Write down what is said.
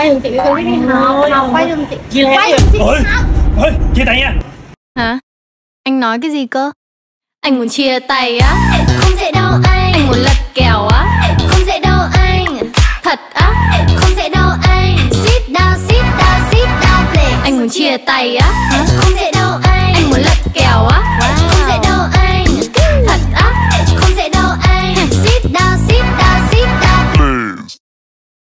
Quay giùm chị cái clip đi Hồng. Quay giùm chị. Quay giùm chị. Ôi, chia tay nha. Hả? Anh nói cái gì cơ? Anh muốn chia tay á? Không dễ đâu anh. Anh muốn lật kèo á? Không dễ đâu anh. Thật á? Không dễ đâu anh. Sit down, sit down, sit down, please. Anh muốn chia tay á?